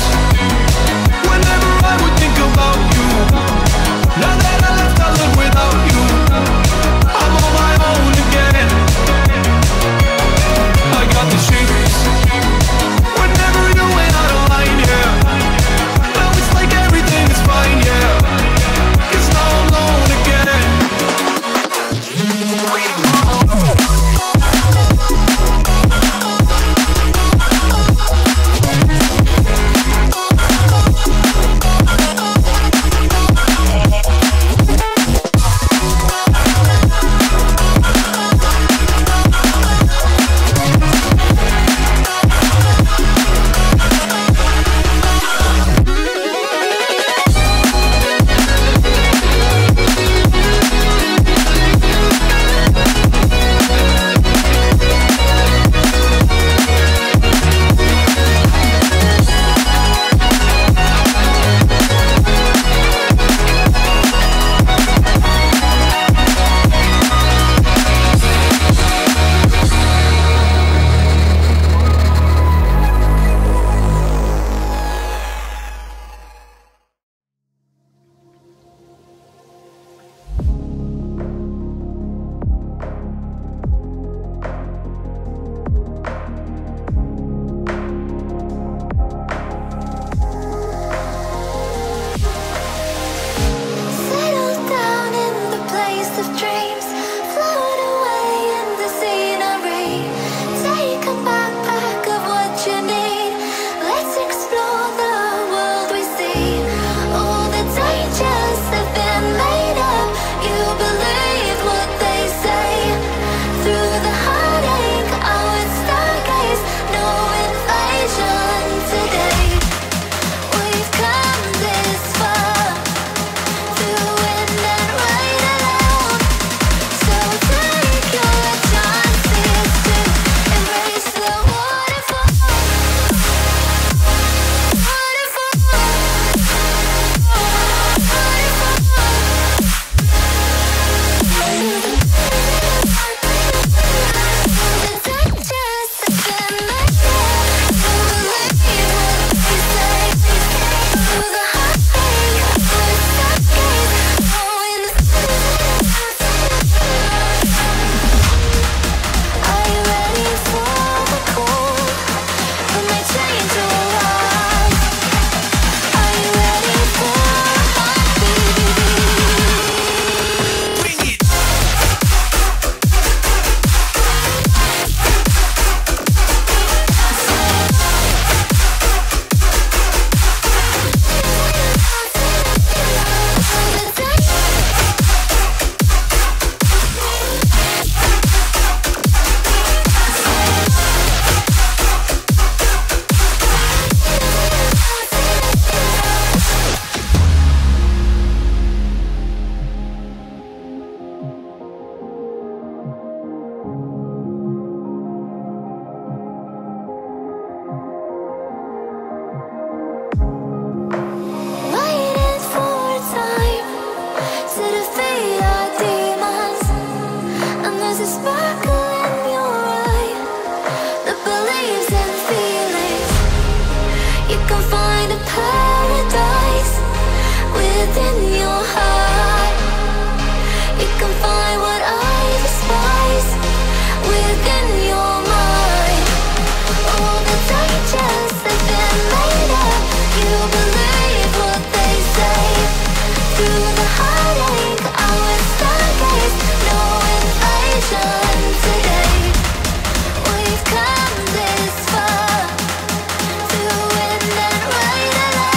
Whenever I would think about you, now that I left, I live without you. I'm on my own again. I got the shivers whenever you went out of line, yeah. Now it's like everything is fine, yeah. 'Cause now I'm alone again.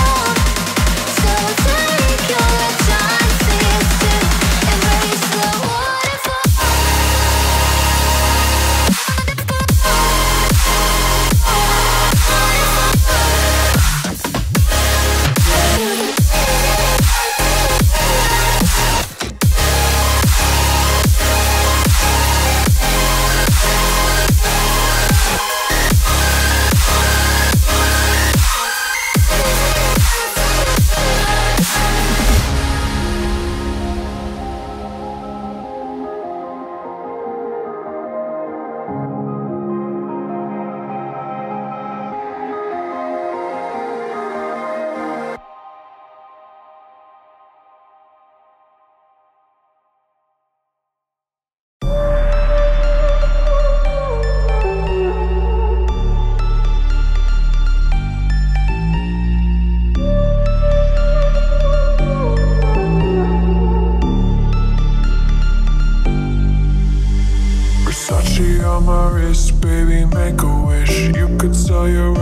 Slow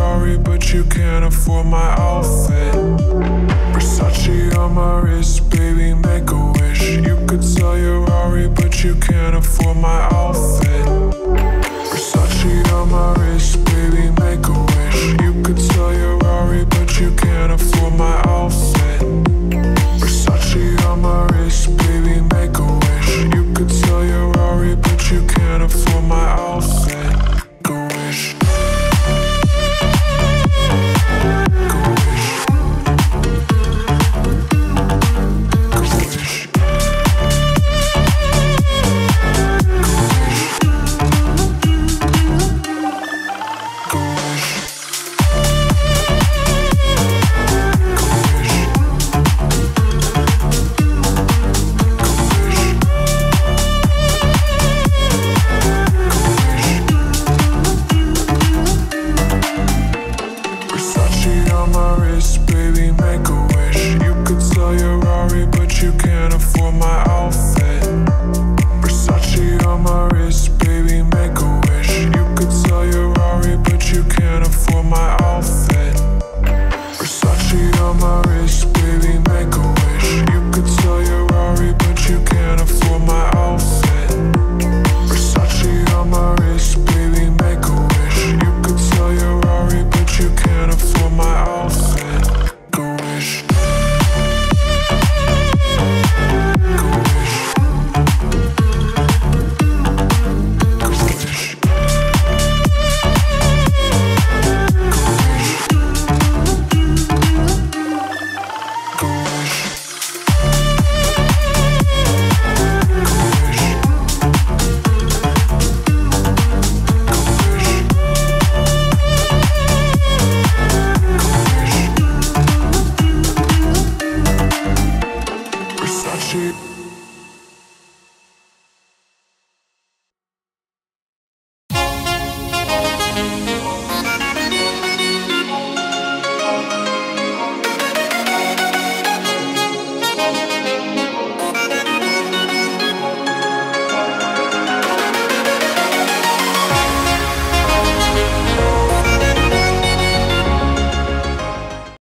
Rari, but you can't afford my outfit. Versace on my wrist, baby, make a wish. You could sell your Rari, but you can't afford my outfit. Versace on my wrist, baby, make a wish. You could sell your Rari, but you can't afford my outfit. Versace on my wrist, baby, make a wish. You could sell your Rari, but you can't afford my outfit. Go wish. Baby, make a wish. You could sell your Rari, but you can't afford my